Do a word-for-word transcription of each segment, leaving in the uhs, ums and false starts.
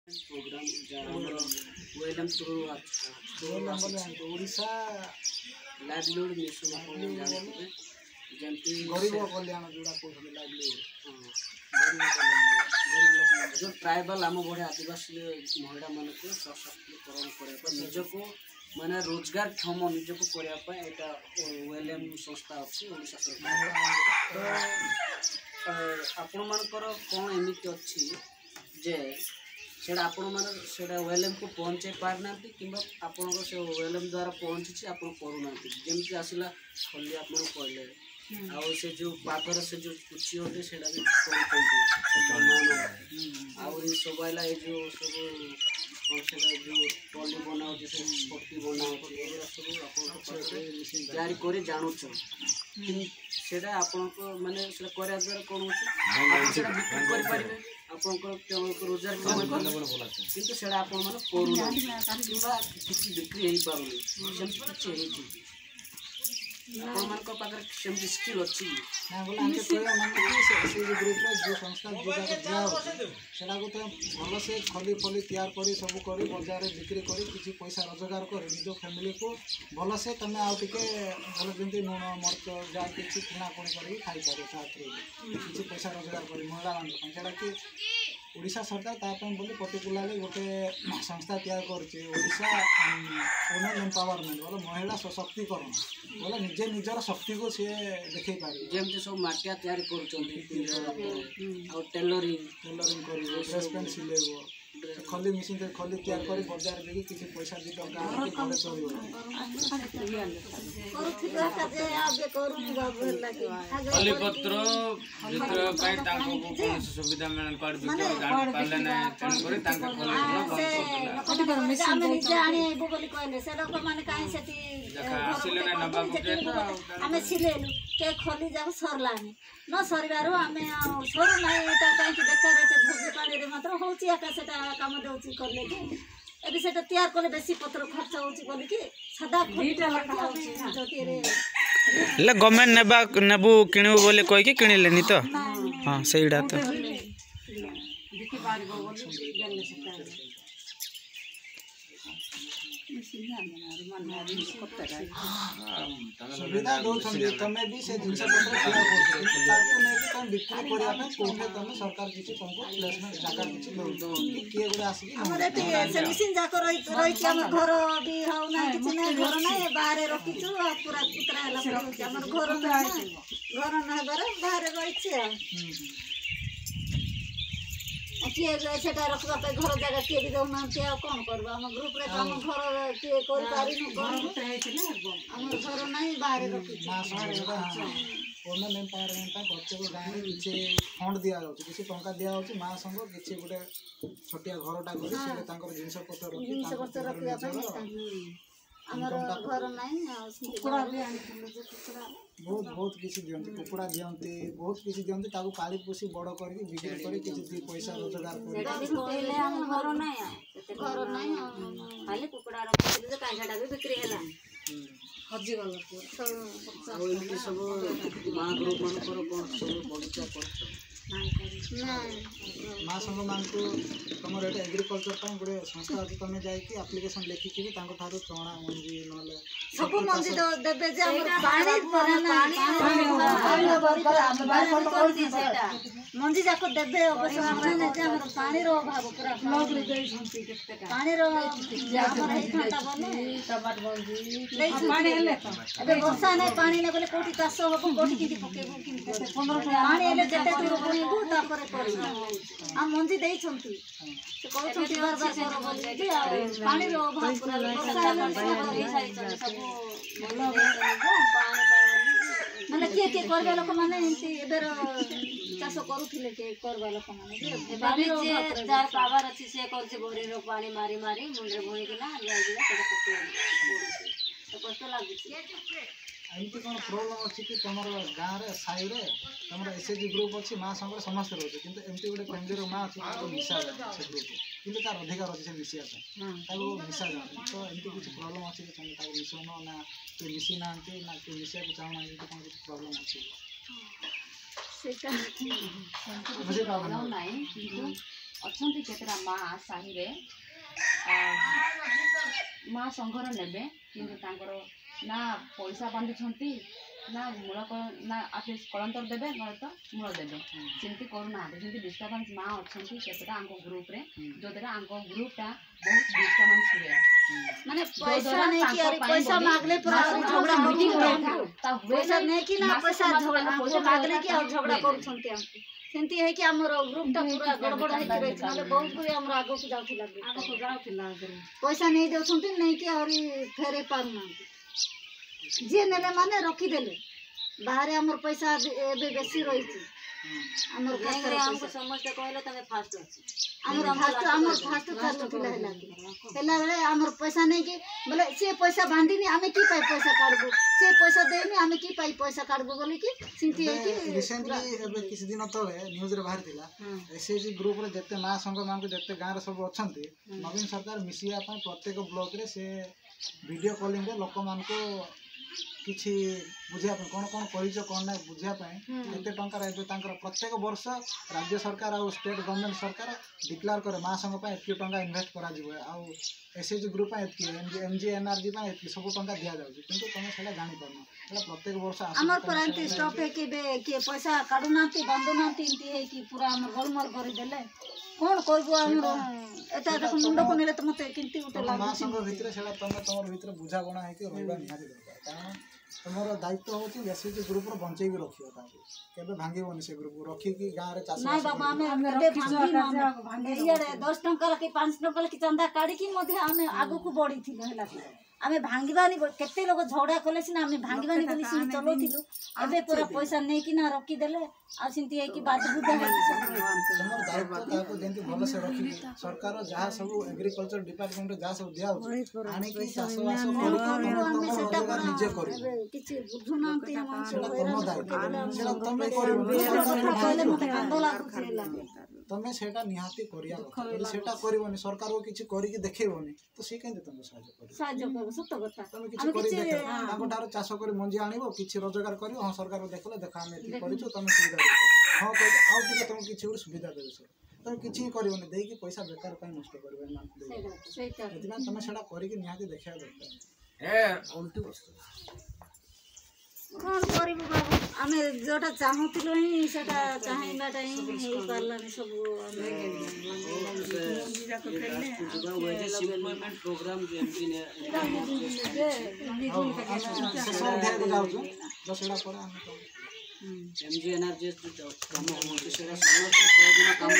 Programme वेलम through Odisha livelihood mission आपण जानते जेमती गरीब कल्याण जोड़ा कहते लाइवलीहुड जो ट्राइबल आम बढ़िया आदिवासी महिला मान को सशक्तिकरण करने निजको माने रोजगार क्षम निजको करने यहाँ ओएलएम संस्था अच्छी ओडिशा सरकार तो आपण मानकर कौन एमती अच्छी जे सेटा आपण माने सेटा ओएलएम को पहुँचे पारना कि आपण से ओएलएम द्वारा पहुँची आप करूना जमी आसला खली आप कहले आ से जो पाकर से जो कुछ होते से भी सब आइला ये जो सब जो टली बनाओ पट्टी बनाओ सब तैयारी कर जानूँ से माने द्वारा कौन होता बिक्री करेंगे आप रोजगार किंतु से करूना कि बिक्री हो पारे सेमती स्किल अच्छी ना बोला हमके कोई माने कि से ग्रुप रे जो संस्था जोड़ा दिया होचे सेटा को तो भल से खली फली तैयार करी सब करी बाजार रे बिक्री करी किछि पैसा रोजगार करी निज फैमिली को भल से तमे आ टिके भल जंती नून मर्च जा किछि किना कोन करी खाई पारे साथरे किछि पैसा रोजगार करी महिला मान सेटा कि ओडिशा सरकार तापन बोली पर्टिकुलरली गोटे संस्था तैयार करछि ओडिशा वुमेन एम्पावरमेंट बोले महिला सशक्तिकरण बोले निजे निजर शक्ति को सी देखै पारे जेमती सब माटिया तैयार करूछन्ती आ टेलरिंग टेलरिंग करिवो ड्रेस पैंट सिलेबो खली मशीन से खली तैयार करी बाजार देकी किछि पैसा दि टका आके घरे चलिबो करूथिला जे आबे करूनी बाबू लागे खली पत्र जित्र पाई तांको को कोन सुविधा मिलन कर बिके गाड़ी पाले ना तेन करे तांका खली पत्र मशीन में जाने बोली कहले से लोक माने काहे सेती आसिले ना नबा को आमे सिलेलु के खली जाऊ सरलानी न सरिबारो आमे सरू नाही एटा काहे कि बेकार एते भोज पानी रे मात्र होची आका सेटा काम देउची करले कि एबे सेटा तैयार करले बेसी पत्र खर्च होची बोली कि सदा खरीटा लगा होची जति रे ले गवर्नमेंट नेबा नेबू किणु बोले कहि कि किनिलेनी तो हां सेइडा तो देखि पारिबो बोली जानले सेटा सुविधा दौरान तमें भी से जिनस पत्र तक बिक्री करने कोठे तुम सरकार किसी तुमको प्लेसमेंट जगह किसी दो किए गुडा आसी हमरे से मशीन जाको रही रही कि हमर घर भी हो ना किछ ना घर ना बाहर रखी छु पूरा कुतरा हला पड़ी हमर घर ना घर ना बारे बाहर रही छे किए सेटा रखबा पे घर जगह किए भी दउना के कोन करबा हम ग्रुप रे हम घर किए कर पारी न घर हमर घर नाही बाहर रखी वुमेन एम्पावरमेंट बच्चे को गाँव में किसी फंड दि जाऊँगी किसी टंका दि जाऊँगी माँ संग किसी गोटे छोटिया घरटा कर जिनस पत्र जिनस पत्र रखा आमर घर नाही कुकुड़ा भी आनी कुकुड़ा बहुत बहुत किसी दियंती कुकुड़ा दियंती बहुत किसी दियंती ताको पाली पोसी बड़ करके बिक्री करी किसी दी पैसा रोजगार करी सेटा भी पहिले हम घर नाही घर नाही खाली कुकुड़ा रखि जे कांठाटा भी बिक्री होला हजी गल सब आ एमती सब मां ग्रुप मन कर कोन सब बगीचा करछ माँ संग मान को तुम ये एग्रिकल्चर गोटे संस्था अच्छी तुम जाकि आप्लिकेसन लेखिकी चणा मंजी ना सब मंजी देवे मंजी जाक देवे अवश्य पानी अभाव पूरा पानी वर्षा नहीं पानी ना बोले कौटी चाष हम कौटी कि पकेबू पानी दूर तापर करी आ मंजी देई छंती से कहू छंती बार बार कर बोली आ पानी रो अभाव पूरा वर्षा देई सारी छंती सब बोलो पानी पानी माने के के करबे लोक माने एंती एबेर चाष करूथिले के करबा लोक माने बाबी जे जार पावर अछि से कर जे बोरे रो पानी मारी मारी मुंडरे बोई के ना जाई दिला सेटा कते तो कष्ट लागुछि एमती कौन प्रोब्लेम अच्छी कि तुम गाँव में साई रे तुम एसएचजी ग्रुप अच्छी माँ संग समस्त रोचे कि एमती गोटे फैमिली माँ अच्छी मिसा जाए से ग्रुप कि तार अधिकार अच्छे से मिसाई मिसा जाए तो एमती किसी प्रोब्लेम अच्छी कि तुम मिसन ना किए मिसी ना ना किए मिसा चाहूना कौन किसी प्रोब्लेम अच्छी ସେଇଟା ପ୍ରୋବ୍ଲେମ୍ ନାହିଁ କିନ୍ତୁ ଅଛନ୍ତି କେତେଟା ମା ସାହିରେ ମା ସଂଘର ନେବେ କିନ୍ତୁ ତାଙ୍କର ନା ପଇସା ବାନ୍ଧୁଛନ୍ତି ନା ମୂଳ ନା ଆଟଲିଷ୍ଟ କଳନ୍ତର ଦେବେ ନହେଲେ ତ ମୂଳ ଦେବେ ସେମିତି କରୁନାହାନ୍ତି ସେମିତି ଡିଷ୍ଟର୍ବାନ୍ସ ମା ଅଛନ୍ତି କେତେଟା ଆଙ୍କ ଗ୍ରୁପ୍ରେ ଯୋଉଦ୍ୱାରା ଆଙ୍କ ଗ୍ରୁପ୍ଟା ବହୁତ ଡିଷ୍ଟର୍ବାନ୍ସ ହୁଏ ମାନେ ପଇସା ନେଇକି ଆରି ପଇସା ମାଗଲେ ପୁରା ଝଗଡ଼ା କରୁଛନ୍ତି ପଇସା ନେଇକି ନା ପଇସା ଝଗଡ଼ା ପଇସା ମାଗଲେ କି ଆଉ ଝଗଡ଼ା କରୁଛନ୍ତି ଆମକୁ ସେମିତି ହେଇକି ଆମର ଗ୍ରୁପ୍ଟା ପୁରା ଗଡ଼ବଡ଼ ହେଇକି ରହିଛି ନହେଲେ ବହୁତ ଗୁଡ଼ି ଆମର ଆଗକୁ ଯାଉଥିଲା ଆଗକୁ ଯାଉଥିଲା ପଇସା ନେଇ ଦେଉଛନ୍ତି ନେଇକି ଆହୁରି ଫେରେଇ ପାରୁନାହାନ୍ତି ଯିଏ ନେଲେ ମାନେ ରଖିଦେଲେ ବାହାରେ ଆମର ପଇସା ଏବେ ବେଶୀ ରହିଛି ଆମର ଆମକୁ ସମସ୍ତେ କହିଲେ ତମେ ଫାଷ୍ଟ ଅଛି ଆମର ଫାଷ୍ଟ ଆମର ଫାଷ୍ଟ ଫାଷ୍ଟ ଥିଲା ହେଲା ହେଲା ବେଳେ ଆମର ପଇସା ନେଇକି ବୋଲେ ସେ ପଇସା ବାନ୍ଧିନି ଆମେ କି ପାଇ ପଇସା କାଢ଼ବୁ ସେ ପଇସା ଦେଇନି ଆମେ କି ପାଇ ପଇସା କାଢ଼ବୁ ବୋଲିକି ସେମିତି ହେଇକି ରିସେଣ୍ଟଲି ଏବେ କିଛି ଦିନ ତଳେ ନ୍ୟୁଜ୍ରେ ବାହାରିଥିଲା ଏସ୍ଏଚ୍ଜି ଗ୍ରୁପ୍ରେ ଯେତେ ମା ସଂଘ ମାନଙ୍କୁ ଯେତେ ଗାଁରେ ସବୁ ଅଛନ୍ତି ନବୀନ ସରକାର ମିଶିବା ପାଇଁ ପ୍ରତ୍ୟେକ ବ୍ଲକରେ ସେ ଭିଡ଼ିଓ କଲିଂରେ ଲୋକମାନଙ୍କୁ କିଛି ବୁଝିବା ପାଇଁ କ'ଣ କ'ଣ କରିଛ କ'ଣ ନାହିଁ ବୁଝିବା ପାଇଁ କେତେ ଟଙ୍କାର ଏବେ ତାଙ୍କର ପ୍ରତ୍ୟେକ ବର୍ଷ ରାଜ୍ୟ ସରକାର ଆଉ ଷ୍ଟେଟ୍ ଗଭର୍ଣ୍ଣମେଣ୍ଟ ସରକାର ଡିକ୍ଲେୟାର କରେ ମା ସଂଘ ପାଇଁ ଏତିକି ଟଙ୍କା ଇନଭେଷ୍ଟ କରାଯିବ ଆଉ ଏସ୍ଏଚ୍ଜି ଗ୍ରୁପ୍ ପାଇଁ ଏତିକି M G N R G ପାଇଁ ଏତିକି ସବୁ ଟଙ୍କା ଦିଆଯାଉଛି କିନ୍ତୁ ତୁମେ ସେଇଟା ଜାଣିପାରୁନ ସେଇଟା ପ୍ରତ୍ୟେକ ବର୍ଷ ଆମର ପୁରା ଏମିତି ଷ୍ଟପ୍ ହେଇକି ଏବେ କିଏ ପଇସା କାଢ଼ୁନାହାନ୍ତି ବାନ୍ଧୁନାହାନ୍ତି ଏମିତି ହେଇକି ପୁରା ଆମର ଗୋଳମାଳ କରିଦେଲେ କ'ଣ କରିବୁ ଆମର ଏଟା ଏଟାକୁ ମୁଣ୍ଡକୁ ନେଲେ ତ ମୋତେ କେମିତି ଗୋଟେ ମା ସଂଘ ଭିତରେ ସେଇଟା ତୁମେ ତୁମର ଭିତରେ ବୁଝାବଣା ହେଇକି ରହିବା ନିହାତି ଦରକାର କାରଣ ତୁମର ଦାୟିତ୍ୱ ହେଉଛି ଏସ୍ଏଚ୍ଜି ଗ୍ରୁପ୍ରୁ ବଞ୍ଚେଇକି ରଖିବ ତାଙ୍କୁ କେବେ ଭାଙ୍ଗିବନି ସେ ଗ୍ରୁପ୍ ରଖିକି ଗାଁରେ ଚାଷ ନାଇଁ ବାବା ଆମେ ଇଆଡ଼େ ଦଶ ଟଙ୍କା କି ପାଞ୍ଚ ଟଙ୍କା କି ଚାନ୍ଦା କାଢ଼ିକି ମଧ୍ୟ ଆମେ ଆଗକୁ ବଢ଼ିଥିଲୁ ହେଲା ଆମେ ଭାଙ୍ଗିବାନି କେତେ ଲୋକ ଝଗଡ଼ା କଲେ ସିନା ଆମେ ଭାଙ୍ଗିବାନି ବୋଲି ସେମିତି ଚଲଉଥିଲୁ ଏବେ ପୁରା ପଇସା ନେଇକିନା ରଖିଦେଲେ ଆଉ ସେମିତି ହେଇକି ବାଦବୁଦା ହେଇକି ତୁମର ଦାୟିତ୍ୱ ତାକୁ ଯେମିତି ଭଲସେ ରଖିକି ସରକାର ଯାହା ସବୁ ଏଗ୍ରିକଲଚର ଡିପାର୍ଟମେଣ୍ଟରେ ଯାହା ସବୁ ଦିଆହେଉଛି ଆଣିକି ଚାଷବାସ କରିକି ନିଜେ କରିବ କିଛି ବୁଝୁନାହାନ୍ତି ସେଇଟା ତୁମ ଦାୟିତ୍ୱ ସେଇଟା ତୁମେ କରିବ ତମେ ସେଇଟା ନିହାତି କରିବା କଥା ଯଦି ସେଇଟା କରିବନି ସରକାରକୁ କିଛି କରିକି ଦେଖେଇବନି ତ ସେ କେମିତି ତୁମକୁ ସାହାଯ୍ୟ କରିବ ସାହାଯ୍ୟ କରିବ ସତ କଥା ତମେ କିଛି କରି ଦେଖ ତାଙ୍କ ଠାରୁ ଚାଷ କରି ମଞ୍ଜି ଆଣିବ କିଛି ରୋଜଗାର କରିବ ହଁ ସରକାରକୁ ଦେଖିଲେ ଦେଖ ଆମେ ଏତିକି କରିଛୁ ତମେ ସୁବିଧା ଦେବ ହଁ କହିଲେ ଆଉ ଟିକେ ତମକୁ କିଛି ଗୋଟେ ସୁବିଧା ଦେବେ ସର ତମେ କିଛି ହିଁ କରିବନି ଦେଇକି ପଇସା ବେକାର ପାଇଁ ନଷ୍ଟ କରିବ ସେଥିପାଇଁ ତମେ ସେଇଟା କରିକି ନିହାତି ଦେଖିବା ଦରକାର କ'ଣ କରିବୁ ବାବୁ ଆମେ ଯୋଉଟା ଚାହୁଁଥିଲୁ ହିଁ ସେଟା ଚାହିଁବାଟା ହିଁ ହେଇପାରିଲାନି ସବୁ ପ୍ରୋଗ୍ରାମ ଏମ୍ଜିଏନ୍ଆର୍ଜି କାମ ହେଉଛି ସେଇଟା ସମସ୍ତେ ଦିନ କାମ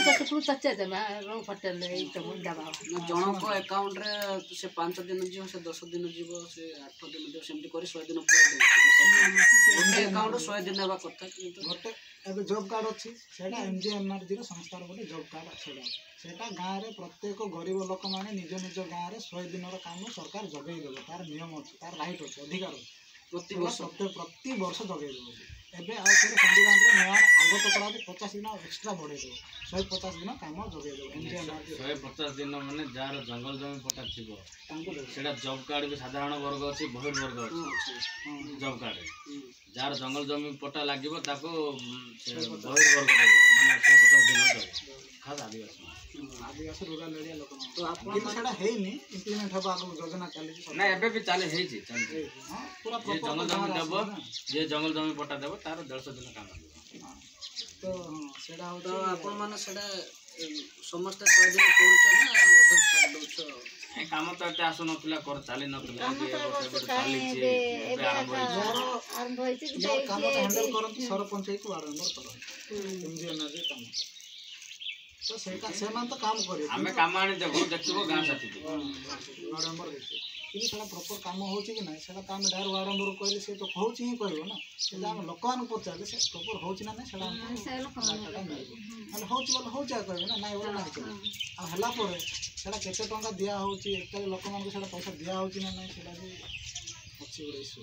ଜଣଙ୍କ ଆକାଉଣ୍ଟରେ ସେ ପାଞ୍ଚ ଦିନ ଯିବ ସେ ଦଶ ଦିନ ଯିବ ସେ ଆଠ ଦିନ ଯିବ ସେମିତି କରି ଶହେ ଦିନ ପରେ ଗୋଟେ ଆକାଉଣ୍ଟ ଶହେ ଦିନ ହେବା କଥା କିନ୍ତୁ ଗୋଟେ ଏବେ ଜବ୍ କାର୍ଡ଼ ଅଛି ସେଇଟା ଏମ୍ଜିଏନ୍ଆର୍ଜିର ସଂସ୍ଥାର ଗୋଟେ ଜବ୍ କାର୍ଡ଼ ସେଇଟା ସେଇଟା ଗାଁରେ ପ୍ରତ୍ୟେକ ଗରିବ ଲୋକମାନେ ନିଜ ନିଜ ଗାଁରେ ଶହେ ଦିନର କାମ ସରକାର ଯୋଗାଇ ଦେବ ତାର ନିୟମ ଅଛି ତାର ରାଇଟ୍ ଅଛି ଅଧିକାର ଅଛି ପ୍ରତିବର୍ଷ ପ୍ରତି ବର୍ଷ ଯୋଗାଇ ଦେବ ଏବେ ଆଉ ଥରେ ସମ୍ବିଧାନରେ ନୂଆ ଆଗ ଟକରା ପଚାଶ ଦିନ ଏକ୍ସଟ୍ରା ବଢ଼େଇ ଦେବ ଶହେ ପଚାଶ ଦିନ କାମ ଯୋଗାଇ ଦେବ ଶହେ ପଚାଶ ଦିନ ମାନେ ଯାହାର ଜଙ୍ଗଲ ଜମି ପଟା ଥିବ ତାଙ୍କୁ ସେଇଟା ଜବ୍ କାର୍ଡ଼ ବି ସାଧାରଣ ବର୍ଗ ଅଛି ବହିର୍ ବର୍ଗ ଅଛି ଜବ୍ କାର୍ଡ଼ରେ ଯାହାର ଜଙ୍ଗଲ ଜମି ପଟା ଲାଗିବ ତାକୁ ବହିର୍ ବର୍ଗ ଦେବ ମାନେ ଶହେ ପଚାଶ ଦିନ ଦେବ ଖାସ୍ ଆଦିବାସୀ ଆଦିବାସୀ ରୁରାଲ ଏରିଆ ଲୋକମାନେ ତ ଆପଣ ସେଇଟା ହେଇନି ଇମ୍ପ୍ଲିମେଣ୍ଟ ହେବ ଆଗକୁ ଯୋଜନା ଚାଲିଛି ନା ଏବେ ବି ଚାଲି ହେଇଛି ଚାଲିଛି ପୁରା ଯିଏ ଜଙ୍ଗଲ ଜମି ଦେବ ଯିଏ ଜଙ୍ଗଲ ଜମି ପଟା ଦେବ ତାର ଦେଢ଼ଶହ ଦିନ କାମ ତ ସେଇଟା ହଉ ତ ଆପଣମାନେ ସେଇଟା ସମସ୍ତେ ଶହେ ଦିନ କରୁଛ ନା ଅଧା ଛାଡ଼ି ଦେଉଛ ଏ କାମ ତ ଏତେ ଆସୁନଥିଲା କର ଚାଲି ନଥିଲା ଚାଲିଛି ଏବେ ଆରମ୍ଭ ହେଇଛି କାମଟା ହ୍ୟାଣ୍ଡେଲ କରନ୍ତି ସରପଞ୍ଚ ହେଇକି ୱାର୍ଡ ମେମ୍ବର କରନ୍ତି ଏମ୍ଜିଏନ୍ଆର୍ଜି କାମ ତ ସେଇଟା ସେମାନେ ତ କାମ କରିବେ ଆମେ କାମ ଆଣି ଦେବୁ ଦେଖିବ ଗାଁ ସାଥି ୱାର୍ଡ ମେମ୍ବର ଦେଖିବେ କିନ୍ତୁ ସେଇଟା ପ୍ରପର କାମ ହେଉଛି କି ନାହିଁ ସେଇଟା ତ ଆମେ ଡାଇରେକ୍ଟ ୱାର୍ଡ ମେମ୍ବରକୁ କହିଲେ ସେ ତ କହୁଛି ହିଁ କରିବ ନା ସେଇଟା ଆମେ ଲୋକମାନଙ୍କୁ ପଚାରିଲେ ସେ ପ୍ରପର ହେଉଛି ନା ନାହିଁ ସେଇଟା ଆମକୁ ଡାଟାଟା ମିଳିବ ନହେଲେ ହେଉଛି ବୋଲେ ହେଉଛି ଆଉ କହିବେ ନା ନାଇଁ ବୋଲେ ନାହିଁ କହିବେ ଆଉ ହେଲା ପରେ ସେଇଟା କେତେ ଟଙ୍କା ଦିଆହେଉଛି ଏକାଲି ଲୋକମାନଙ୍କୁ ସେଇଟା ପଇସା ଦିଆହେଉଛି ନା ନାହିଁ ସେଇଟା ବି ଅଛି ଗୋଟେ ଇସ୍ୟୁ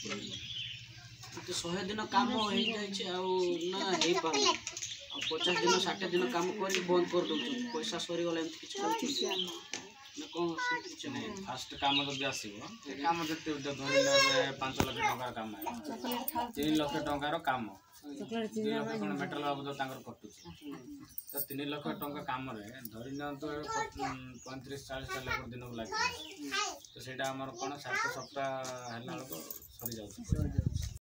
ଶହେ ଦିନ କାମ ହେଇଯାଇଛି ଆଉ ନା ହେଇପାରୁନି ଆଉ ପଚାଶ ଦିନ ଷାଠିଏ ଦିନ କାମ କରିକି ବନ୍ଦ କରିଦେଉଛନ୍ତି ପଇସା ସରିଗଲା ଏମିତି କିଛି କରୁଛନ୍ତି ନା କ'ଣ ସେମିତି କିଛି ନାହିଁ? ଫାଷ୍ଟ କାମ ଯଦି ଆସିବ ଏ କାମ ଯେତେ ଧରି ନେବେ ପାଞ୍ଚ ଲକ୍ଷ ଟଙ୍କାର କାମ ହେଲା ତିନି ଲକ୍ଷ ଟଙ୍କାର କାମ ଦୁଇ ଲକ୍ଷ କ'ଣ ମେଟେରିଆଲ ବାବଦ ତାଙ୍କର କଟୁଛି ତ ତିନି ଲକ୍ଷ ଟଙ୍କା କାମରେ ଧରି ନିଅନ୍ତୁ ପଇଁତିରିଶ ଚାଳିଶ ଲକ୍ଷ ଦିନକୁ ଲାଗିବ ତ ସେଇଟା ଆମର କ'ଣ ସାତ ସପ୍ତାହ ହେଲା ବେଳକୁ ସରିଯାଉଛି।